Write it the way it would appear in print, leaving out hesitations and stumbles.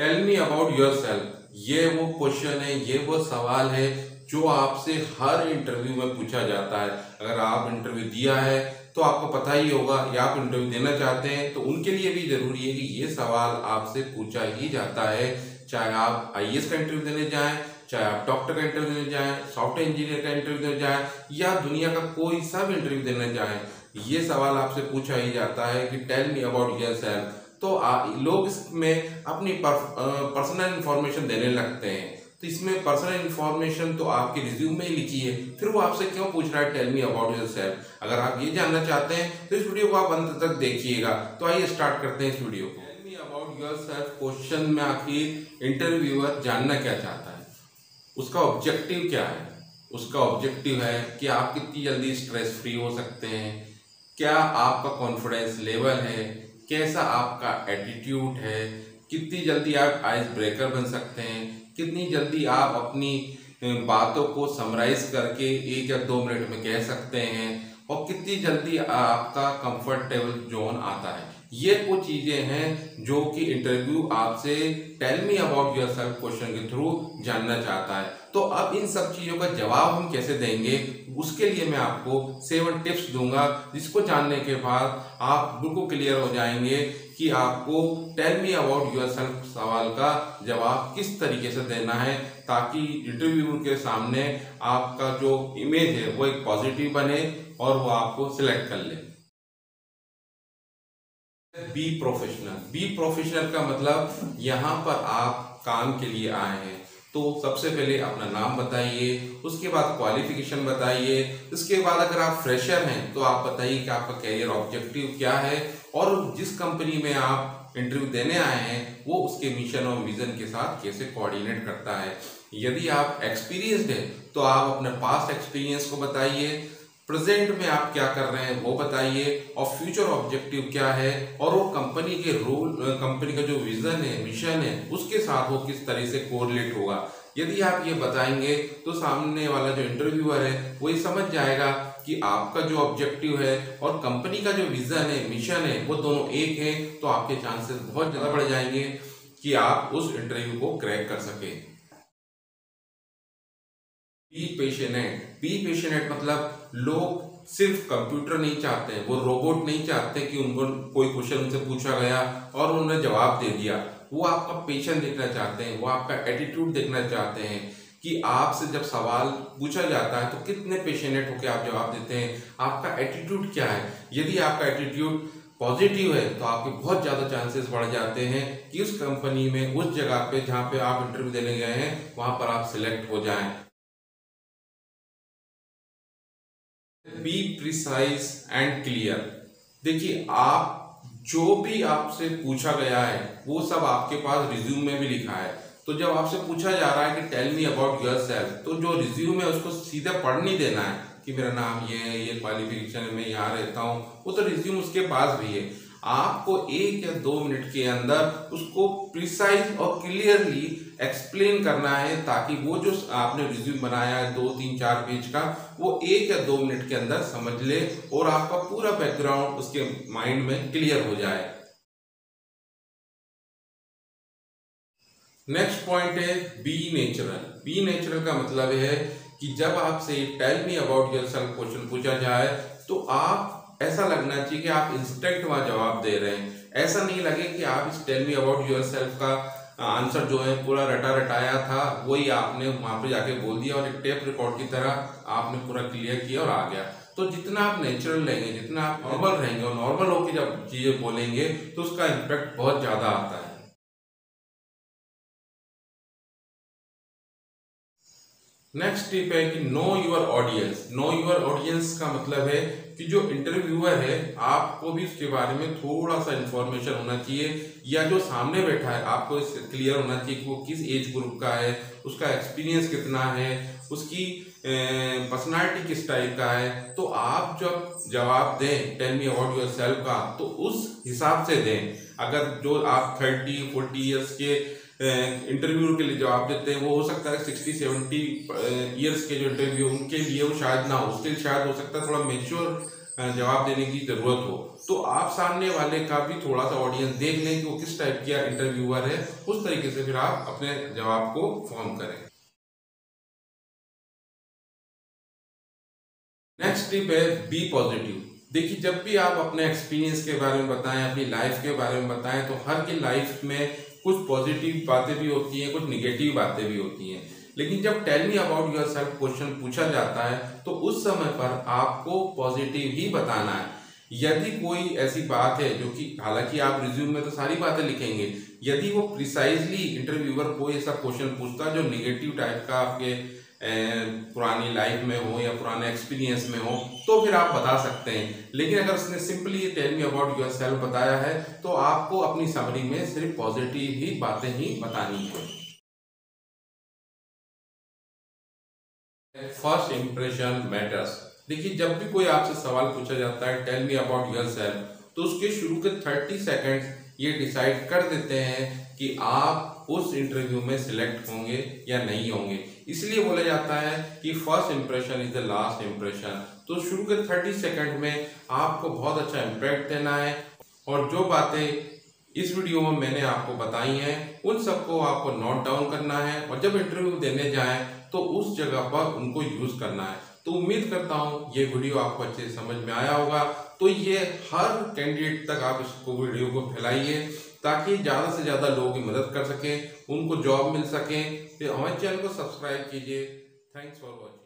Tell me about yourself, ये वो question है, ये वो सवाल है जो आपसे हर इंटरव्यू में पूछा जाता है। अगर आप इंटरव्यू दिया है तो आपको पता ही होगा, या आप इंटरव्यू देना चाहते हैं तो उनके लिए भी जरूरी है कि ये सवाल आपसे पूछा ही जाता है। चाहे आप आईएएस का इंटरव्यू देने जाएं, चाहे आप डॉक्टर का इंटरव्यू देने जाएं, सॉफ्टवेयर इंजीनियर का इंटरव्यू देने जाएं, या दुनिया का कोई सा भी इंटरव्यू देने जाएं, ये सवाल आपसे पूछा ही जाता है कि टेल मी अबाउट योरसेल्फ। तो लोग इसमें अपनी पर्सनल इंफॉर्मेशन देने लगते हैं। तो इसमें पर्सनल इंफॉर्मेशन तो आपके रिज्यूम में ही लिखी है, फिर वो आपसे क्यों पूछ रहा है टेल मी अबाउट योरसेल्फ। अगर आप ये जानना चाहते हैं तो इस वीडियो को आप अंत तक देखिएगा। तो आइए स्टार्ट करते हैं इस वीडियो को। Tell me about yourself question में आखिर इंटरव्यूअर जानना क्या चाहता है, उसका ऑब्जेक्टिव क्या है। उसका ऑब्जेक्टिव है कि आप कितनी जल्दी स्ट्रेस फ्री हो सकते हैं, क्या आपका कॉन्फिडेंस लेवल है, कैसा आपका एटीट्यूड है, कितनी जल्दी आप आइस ब्रेकर बन सकते हैं, कितनी जल्दी आप अपनी बातों को समराइज करके 1 या 2 मिनट में कह सकते हैं, और कितनी जल्दी आपका कंफर्टेबल जोन आता है। ये वो चीजें हैं जो कि इंटरव्यू आपसे tell me about yourself question के थ्रू जानना चाहता है। तो अब इन सब चीजों का जवाब हम कैसे देंगे, उसके लिए मैं आपको 7 टिप्स दूंगा, जिसको जानने के बाद आप बिल्कुल क्लियर हो जाएंगे कि आपको टेल मी अबाउट योरसेल्फ सवाल का जवाब किस तरीके से देना है, ताकि इंटरव्यू के सामने आपका जो इमेज है वो एक पॉजिटिव बने और वो आपको सिलेक्ट कर ले। Be professional. बी प्रोफेशनल का मतलब यहाँ पर आप काम के लिए आए हैं, तो सबसे पहले अपना नाम बताइए, उसके बाद क्वालिफिकेशन बताइए, उसके बाद अगर आप फ्रेशर हैं तो आप बताइए कि आपका कैरियर ऑब्जेक्टिव क्या है, और जिस कंपनी में आप इंटरव्यू देने आए हैं वो उसके मिशन और विजन के साथ कैसे कोऑर्डिनेट करता है। यदि आप एक्सपीरियंस्ड हैं तो आप अपने पास्ट एक्सपीरियंस को बताइए, प्रेजेंट में आप क्या कर रहे हैं वो बताइए, और फ्यूचर ऑब्जेक्टिव क्या है, और वो कंपनी के रोल, कंपनी का जो विजन है, मिशन है, उसके साथ वो किस तरह से कोरिलेट होगा। यदि आप ये बताएंगे तो सामने वाला जो इंटरव्यूअर है वो ये समझ जाएगा कि आपका जो ऑब्जेक्टिव है और कंपनी का जो विजन है, मिशन है, वो दोनों एक है। तो आपके चांसेस बहुत ज्यादा बढ़ जाएंगे कि आप उस इंटरव्यू को क्रैक कर सके। बी पेशेनेट। बी पेशेनेट मतलब लोग सिर्फ कंप्यूटर नहीं चाहते हैं, वो रोबोट नहीं चाहते कि उनको कोई क्वेश्चन उनसे पूछा गया और उन्होंने जवाब दे दिया। वो आपका पेशेंस देखना चाहते हैं, वो आपका एटीट्यूड देखना चाहते हैं कि आपसे जब सवाल पूछा जाता है तो कितने पेशेनेट होकर आप जवाब देते हैं, आपका एटीट्यूड क्या है। यदि आपका एटीट्यूड पॉजिटिव है तो आपके बहुत ज़्यादा चांसेस बढ़ जाते हैं कि उस कंपनी में, उस जगह पे जहाँ पे आप इंटरव्यू देने गए हैं, वहाँ पर आप सिलेक्ट हो जाएं। Be precise and clear. देखिए, आप जो भी आपसे पूछा गया है वो सब आपके पास रिज्यूम में भी लिखा है। तो जब आपसे पूछा जा रहा है कि टेल मी अबाउट योरसेल्फ, तो जो रिज्यूम है उसको सीधा पढ़ नहीं देना है कि मेरा नाम ये है, ये क्वालिफिकेशन है, मैं यहाँ रहता हूँ, वो तो रिज्यूम उसके पास भी है। आपको 1 या 2 मिनट के अंदर उसको प्रिसाइज और क्लियरली एक्सप्लेन करना है, ताकि वो जो आपने रिज्यूम बनाया है 2, 3, 4 पेज का, वो 1 या 2 मिनट के अंदर समझ ले और आपका पूरा बैकग्राउंड उसके माइंड में क्लियर हो जाए। नेक्स्ट पॉइंट है बी नेचुरल। बी नेचुरल का मतलब है कि जब आपसे tell me about yourself question पूछा जाए तो आप ऐसा लगना चाहिए कि आप इंस्टेंट वहां जवाब दे रहे हैं। ऐसा नहीं लगे कि आप इस टेल मी अबाउट योरसेल्फ का आंसर जो है पूरा रटा रटाया था, वही आपने वहां पे जाके बोल दिया और एक टेप रिकॉर्ड की तरह आपने पूरा क्लियर किया और आ गया। तो जितना आप नेचुरल रहेंगे, जितना आप नॉर्मल रहेंगे और नॉर्मल होकर जब चीजें बोलेंगे तो उसका इम्पैक्ट बहुत ज्यादा आता है। नेक्स्ट टिप है कि know your audience. Know your audience का मतलब है कि जो इंटरव्यूअर है आपको भी उसके बारे में थोड़ा सा इंफॉर्मेशन होना चाहिए, या जो सामने बैठा है आपको क्लियर होना चाहिए कि वो किस एज ग्रुप का है, उसका एक्सपीरियंस कितना है, उसकी पर्सनालिटी किस टाइप का है। तो आप जब जवाब दें टेल मी अबाउट योरसेल्फ का तो उस हिसाब से दें। अगर जो आप 30-40 ईयर्स के इंटरव्यू के लिए जवाब देते हैं, वो हो सकता है 60-70 ईयर्स के जो इंटरव्यू उनके लिए वो शायद ना हो, उसके लिए शायद हो सकता है थोड़ा मेच्योर जवाब देने की ज़रूरत हो, तो आप सामने वाले का भी थोड़ा सा ऑडियंस देख लें कि वो किस टाइप का इंटरव्यूअर है, उस तरीके से फिर आप अपने जवाब को फॉर्म करें। नेक्स्ट टिप है बी पॉजिटिव। देखिए, जब भी आप अपने एक्सपीरियंस के बारे में बताएं, अपनी लाइफ के बारे में बताएं, तो हर की लाइफ में कुछ पॉजिटिव बातें भी होती हैं, कुछ निगेटिव बातें भी होती हैं। लेकिन जब tell me about yourself question पूछा जाता है, तो उस समय पर आपको पॉजिटिव ही बताना है। यदि कोई ऐसी बात है जो कि, हालांकि आप रिज्यूम में तो सारी बातें लिखेंगे, यदि वो प्रिसाइजली इंटरव्यूअर कोई ऐसा क्वेश्चन पूछता है जो निगेटिव टाइप का आपके पुरानी लाइफ में हो या पुराने एक्सपीरियंस में हो, तो फिर आप बता सकते हैं। लेकिन अगर उसने simply tell me about yourself बताया है, तो आपको अपनी समरी में सिर्फ पॉजिटिव ही बातें ही बतानी है। First impression matters. देखिए, जब भी कोई आपसे सवाल पूछा जाता है tell me about yourself, तो उसके शुरू के 30 सेकेंड्स ये डिसाइड कर देते हैं कि आप उस इंटरव्यू में सिलेक्ट होंगे या नहीं होंगे। इसलिए बोला जाता है कि first impression is the last impression. तो शुरू के 30 सेकेंड में आपको बहुत अच्छा इम्पैक्ट देना है, और जो बातें इस वीडियो में मैंने आपको बताई हैं उन सबको आपको नोट डाउन करना है, और जब इंटरव्यू देने जाएं तो उस जगह पर उनको यूज करना है। तो उम्मीद करता हूँ ये वीडियो आपको अच्छे से समझ में आया होगा। तो ये हर कैंडिडेट तक आप इसको वीडियो को फैलाइए, ताकि ज़्यादा से ज़्यादा लोगों की मदद कर सकें, उनको जॉब मिल सके। तो हमारे चैनल को सब्सक्राइब कीजिए। Thanks for watching.